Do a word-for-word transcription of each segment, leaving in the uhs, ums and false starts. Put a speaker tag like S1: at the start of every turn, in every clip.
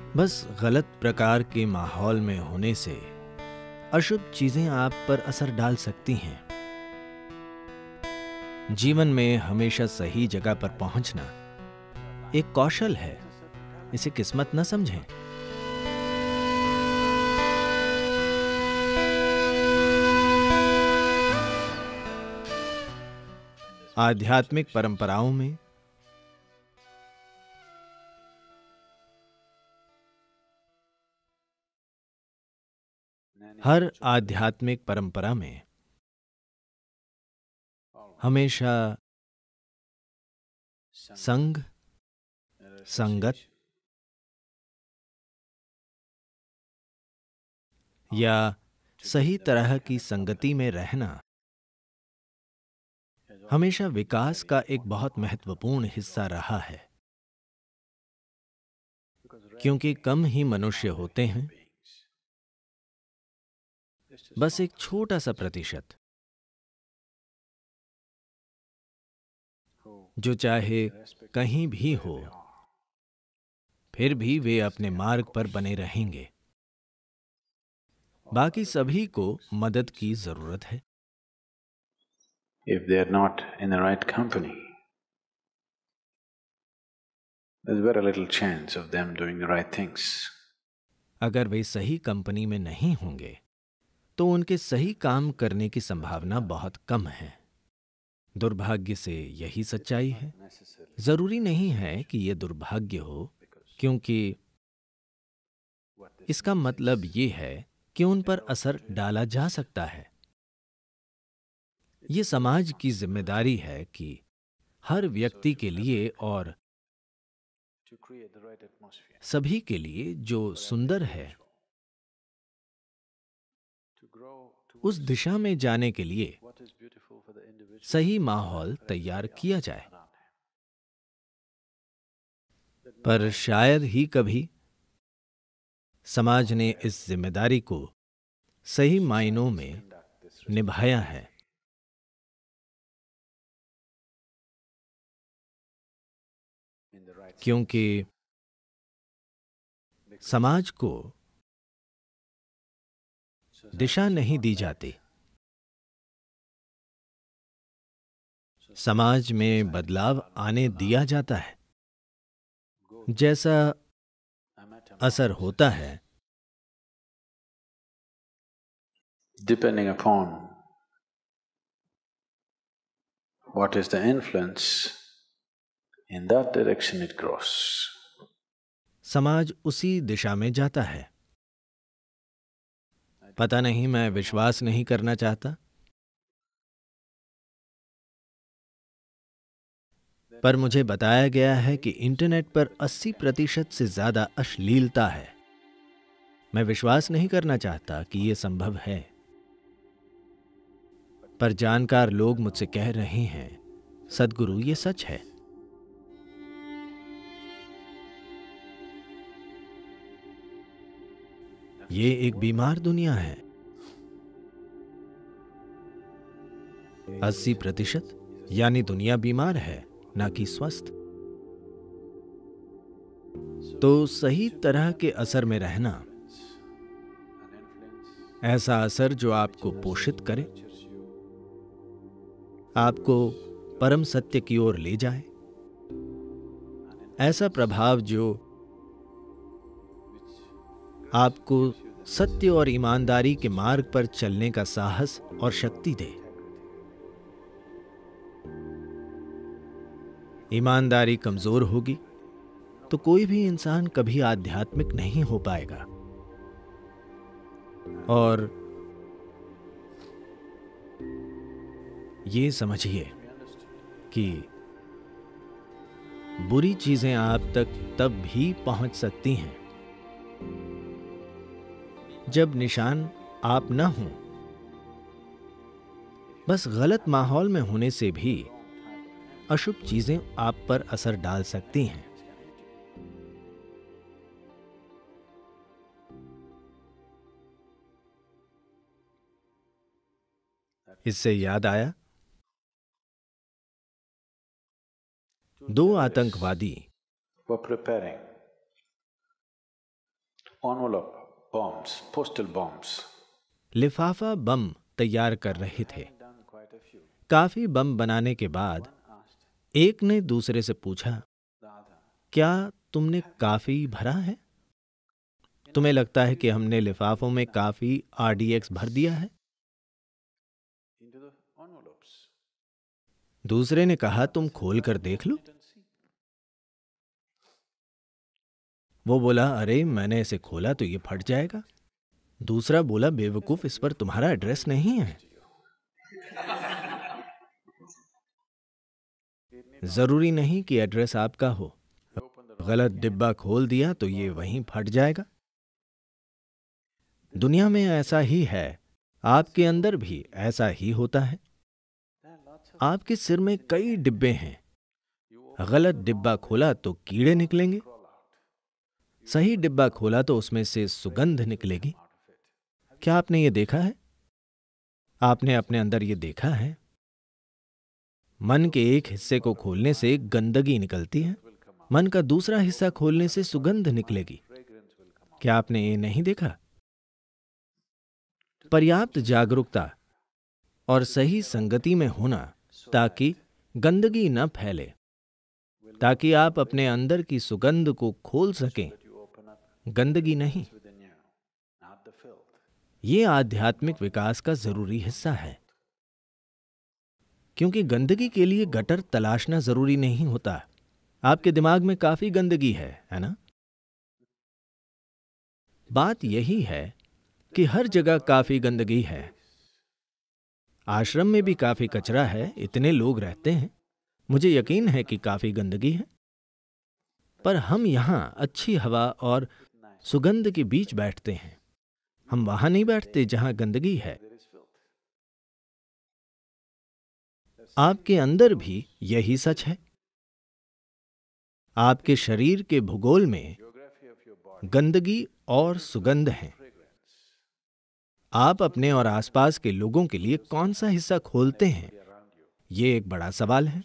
S1: बस गलत प्रकार के माहौल में होने से अशुभ चीजें आप पर असर डाल सकती हैं। जीवन में हमेशा सही जगह पर पहुंचना एक कौशल है, इसे किस्मत न समझें। आध्यात्मिक परंपराओं में हर आध्यात्मिक परंपरा में हमेशा संग, संगत या सही तरह की संगति में रहना हमेशा विकास का एक बहुत महत्वपूर्ण हिस्सा रहा है, क्योंकि कम ही मनुष्य होते हैं, बस एक छोटा सा प्रतिशत, जो चाहे कहीं भी हो फिर भी वे अपने मार्ग पर बने रहेंगे। बाकी सभी को मदद की जरूरत है।
S2: If they are not in the right company, there's very little chance of them doing the right things.
S1: अगर वे सही कंपनी में नहीं होंगे तो उनके सही काम करने की संभावना बहुत कम है। दुर्भाग्य से यही सच्चाई है। जरूरी नहीं है कि यह दुर्भाग्य हो, क्योंकि इसका मतलब ये है कि उन पर असर डाला जा सकता है। ये समाज की जिम्मेदारी है कि हर व्यक्ति के लिए और सभी के लिए जो सुंदर है, उस दिशा में जाने के लिए सही माहौल तैयार किया जाए। पर शायद ही कभी समाज ने इस जिम्मेदारी को सही मायनों में निभाया है। क्योंकि समाज को दिशा नहीं दी जाती। समाज में बदलाव आने दिया जाता है। जैसा असर होता है,
S2: Depending upon what is the influence, in that direction it grows.
S1: समाज उसी दिशा में जाता है। पता नहीं, मैं विश्वास नहीं करना चाहता, पर मुझे बताया गया है कि इंटरनेट पर अस्सी प्रतिशत से ज्यादा अश्लीलता है। मैं विश्वास नहीं करना चाहता कि यह संभव है, पर जानकार लोग मुझसे कह रहे हैं, सद्गुरु, ये सच है। ये एक बीमार दुनिया है। अस्सी प्रतिशत यानी दुनिया बीमार है, ना कि स्वस्थ। तो सही तरह के असर में रहना, ऐसा असर जो आपको पोषित करे, आपको परम सत्य की ओर ले जाए, ऐसा प्रभाव जो आपको सत्य और ईमानदारी के मार्ग पर चलने का साहस और शक्ति दे। ईमानदारी कमजोर होगी तो कोई भी इंसान कभी आध्यात्मिक नहीं हो पाएगा। और ये समझिए कि बुरी चीजें आप तक तब भी पहुंच सकती हैं जब निशान आप न हों। बस गलत माहौल में होने से भी अशुभ चीजें आप पर असर डाल सकती हैं। इससे याद आया, दो आतंकवादी
S2: were preparing envelope bombs, postal bombs.
S1: लिफाफा बम तैयार कर रहे थे।
S2: Done quite a few.
S1: काफी बम बनाने के बाद
S2: Asked
S1: एक ने दूसरे से पूछा,
S2: the other,
S1: क्या तुमने काफी भरा है? तुम्हें लगता है कि हमने लिफाफों में काफी आरडीएक्स भर दिया है?
S2: into the envelopes.
S1: दूसरे ने कहा, तुम खोल कर देख लो।
S2: It and see.
S1: वो बोला, अरे मैंने इसे खोला तो ये फट जाएगा। दूसरा बोला, बेवकूफ, इस पर तुम्हारा एड्रेस नहीं है। जरूरी नहीं कि एड्रेस आपका हो। गलत डिब्बा खोल दिया तो ये वहीं फट जाएगा। दुनिया में ऐसा ही है, आपके अंदर भी ऐसा ही होता है।
S2: There are lots of
S1: आपके सिर में कई डिब्बे हैं। गलत डिब्बा खोला तो कीड़े निकलेंगे,
S2: crawl out
S1: सही डिब्बा खोला तो उसमें से सुगंध निकलेगी।
S2: out of it.
S1: क्या आपने ये देखा है? आपने अपने अंदर ये देखा है? मन के एक हिस्से को खोलने से गंदगी निकलती है, मन का दूसरा हिस्सा खोलने से सुगंध निकलेगी।
S2: Fragrance will come out.
S1: क्या आपने ये नहीं देखा? पर्याप्त जागरूकता और सही संगति में होना ताकि गंदगी न फैले, ताकि आप अपने अंदर की सुगंध को खोल सकें,
S2: That you open up
S1: गंदगी नहीं।
S2: within you, not the filth.
S1: ये आध्यात्मिक विकास का जरूरी हिस्सा है, क्योंकि गंदगी के लिए गटर तलाशना जरूरी नहीं होता। आपके दिमाग में काफी गंदगी है, है ना? बात यही है कि हर जगह काफी गंदगी है। आश्रम में भी काफी कचरा है, इतने लोग रहते हैं, मुझे यकीन है कि काफी गंदगी है। पर हम यहां अच्छी हवा और सुगंध के बीच बैठते हैं। हम वहां नहीं बैठते जहां गंदगी है।
S2: There is filth.
S1: आपके अंदर भी यही सच है। आपके शरीर के भूगोल में
S2: Geography of your body.
S1: गंदगी और सुगंध है।
S2: Fragrance.
S1: आप अपने और आसपास के लोगों के लिए कौन सा हिस्सा खोलते हैं,
S2: Be around you.
S1: ये एक बड़ा सवाल है।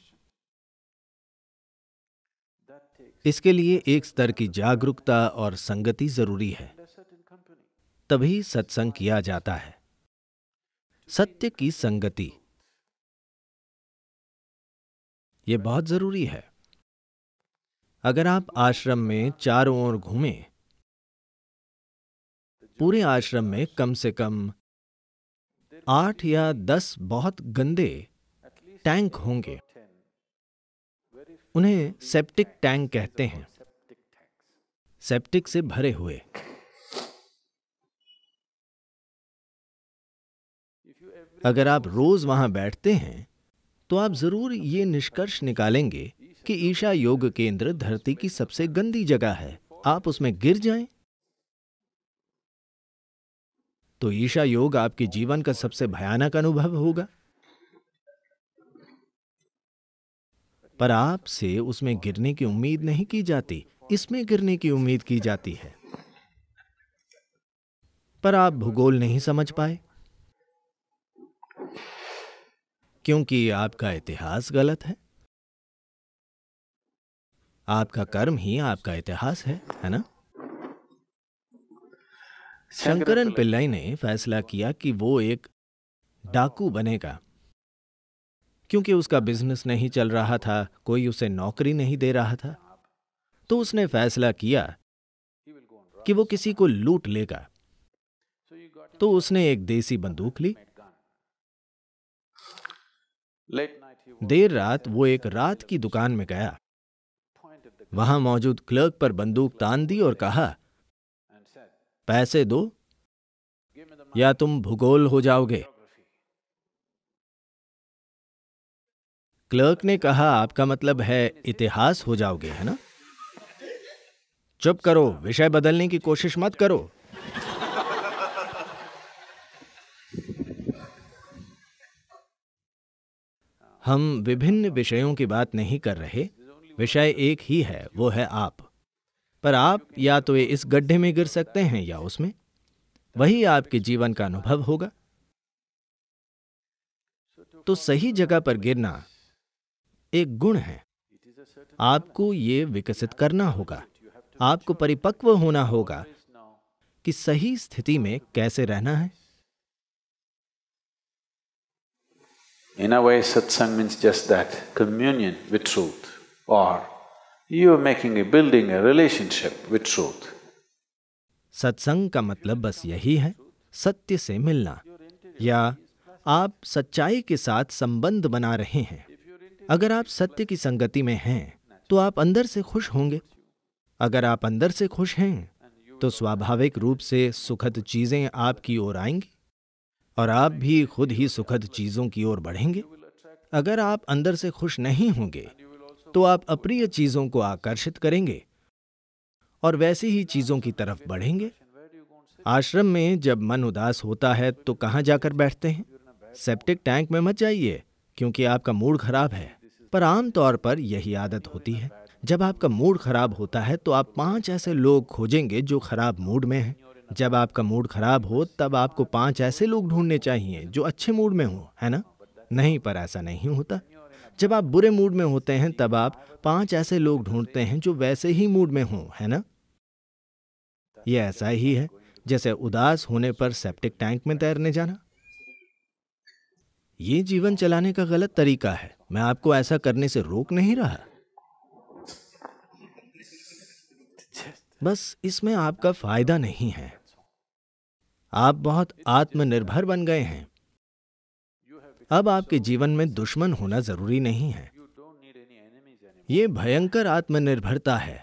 S2: That takes
S1: इसके लिए एक स्तर की जागरूकता और संगति जरूरी है,
S2: a certain company.
S1: तभी सत्संग किया जाता है। सत्य की संगति, ये बहुत जरूरी है। अगर आप आश्रम में चारों ओर घूमें, पूरे आश्रम में कम से कम आठ या दस बहुत गंदे
S2: At least
S1: टैंक होंगे।
S2: ten very
S1: उन्हें सेप्टिक टैंक कहते हैं,
S2: septic tanks.
S1: सेप्टिक से भरे हुए।
S2: If you every
S1: अगर आप रोज वहां बैठते हैं तो आप जरूर ये निष्कर्ष निकालेंगे कि ईशा योग केंद्र धरती की सबसे गंदी जगह है, आप उसमें गिर जाएं तो ईशा योग आपके जीवन का सबसे भयानक अनुभव होगा। पर आपसे उसमें गिरने की उम्मीद नहीं की जाती, इसमें गिरने की उम्मीद की जाती है। पर आप भूगोल नहीं समझ पाए, क्योंकि आपका इतिहास गलत है। आपका कर्म ही आपका इतिहास है, है ना? शंकरन पिल्लाई ने फैसला किया कि वो एक डाकू बनेगा, क्योंकि उसका बिजनेस नहीं चल रहा था, कोई उसे नौकरी नहीं दे रहा था। तो उसने फैसला किया
S2: he will go on rock.
S1: कि वो किसी को लूट लेगा।
S2: So you got
S1: तो उसने एक देसी बंदूक ली।
S2: made gun. Late night he walked,
S1: देर रात वो एक रात की दुकान में गया,
S2: pointed the gun
S1: वहां मौजूद क्लर्क पर बंदूक तान दी और कहा,
S2: and said,
S1: पैसे दो
S2: "Give me the money."
S1: या तुम भूगोल हो जाओगे।
S2: Geography.
S1: क्लर्क ने कहा, आपका मतलब है इतिहास हो जाओगे, है ना? चुप करो, विषय बदलने की कोशिश मत करो। हम विभिन्न विषयों की बात नहीं कर रहे, विषय एक ही है, वो है आप। पर आप या तो इस गड्ढे में गिर सकते हैं या उसमें, वही आपके जीवन का अनुभव होगा। तो सही जगह पर गिरना एक गुण है।
S2: It is a certain
S1: आपको ये विकसित करना होगा, आपको परिपक्व होना होगा,
S2: always know
S1: कि सही स्थिति में कैसे रहना है।
S2: In a way, satsang means just that, communion with truth, or you are making a building a relationship with truth.
S1: सत्संग का मतलब बस यही है, सत्य से मिलना, या आप सच्चाई के साथ संबंध बना रहे हैं। अगर आप सत्य की संगति में हैं तो आप अंदर से खुश होंगे। अगर आप अंदर से खुश हैं तो स्वाभाविक रूप से सुखद चीजें आपकी ओर आएंगी और आप भी खुद ही सुखद चीजों की ओर बढ़ेंगे। अगर आप अंदर से खुश नहीं होंगे तो आप अप्रिय चीजों को आकर्षित करेंगे और वैसी ही चीजों की तरफ बढ़ेंगे। आश्रम में जब मन उदास होता है तो कहाँ जाकर बैठते हैं? सेप्टिक टैंक में मत जाइए क्योंकि आपका मूड खराब है, पर आम तौर पर यही आदत होती है। जब आपका मूड खराब होता है तो आप पांच ऐसे लोग खोजेंगे जो खराब मूड में हैं। जब आपका मूड खराब हो तब आपको पांच ऐसे लोग ढूंढने चाहिए जो अच्छे मूड में हो, है ना? नहीं, पर ऐसा नहीं होता। जब आप बुरे मूड में होते हैं तब आप पांच ऐसे लोग ढूंढते हैं जो वैसे ही मूड में हो, है ना? यह ऐसा ही है जैसे उदास होने पर सेप्टिक टैंक में तैरने जाना। ये जीवन चलाने का गलत तरीका है। मैं आपको ऐसा करने से रोक नहीं रहा, बस इसमें आपका फायदा नहीं है। आप बहुत आत्मनिर्भर बन गए हैं। अब आपके जीवन में दुश्मन होना जरूरी नहीं है। ये भयंकर आत्मनिर्भरता है।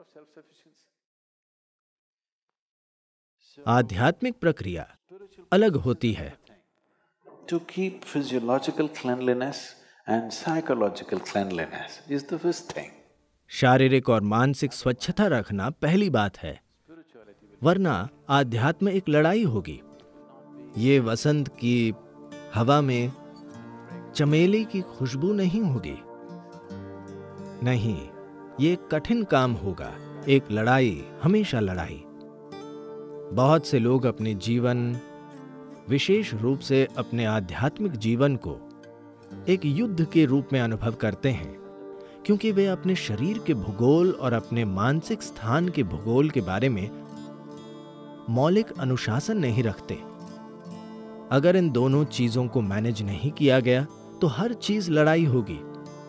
S1: आध्यात्मिक प्रक्रिया अलग होती है।
S2: To keep physiological cleanliness and psychological cleanliness is the first thing.
S1: शारीरिक और मानसिक स्वच्छता रखना पहली बात है, वरना आध्यात्म एक लड़ाई होगी। ये वसंत की हवा में चमेली की खुशबू नहीं होगी। नहीं, ये एक कठिन काम होगा, एक लड़ाई, हमेशा लड़ाई। बहुत से लोग अपने जीवन, विशेष रूप से अपने आध्यात्मिक जीवन को एक युद्ध के रूप में अनुभव करते हैं क्योंकि वे अपने शरीर के भूगोल और अपने मानसिक स्थान के भूगोल के बारे में मौलिक अनुशासन नहीं रखते। अगर इन दोनों चीजों को मैनेज नहीं किया गया तो हर चीज लड़ाई होगी।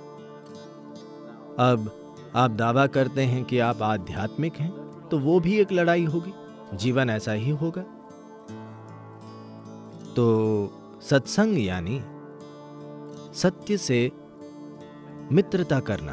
S1: अब आप दावा करते हैं कि आप आध्यात्मिक हैं तो वो भी एक लड़ाई होगी। जीवन ऐसा ही होगा। तो सत्संग यानी सत्य से मित्रता करना।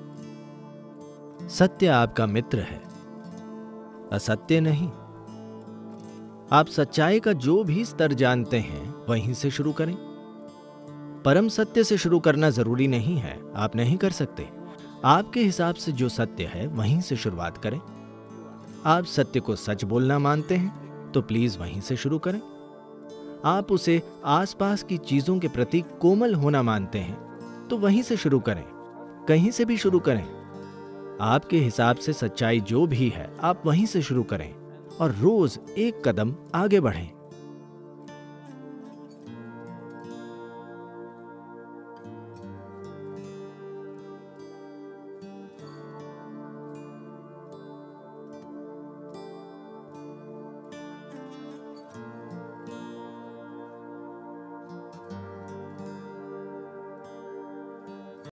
S1: सत्य आपका मित्र है, असत्य नहीं। आप सच्चाई का जो भी स्तर जानते हैं वहीं से शुरू करें। परम सत्य से शुरू करना जरूरी नहीं है, आप नहीं कर सकते। आपके हिसाब से जो सत्य है वहीं से शुरुआत करें। आप सत्य को सच बोलना मानते हैं तो प्लीज वहीं से शुरू करें। आप उसे आसपास की चीजों के प्रति कोमल होना मानते हैं तो वहीं से शुरू करें, कहीं से भी शुरू करें। आपके हिसाब से सच्चाई जो भी है आप वहीं से शुरू करें और रोज एक कदम आगे बढ़ें।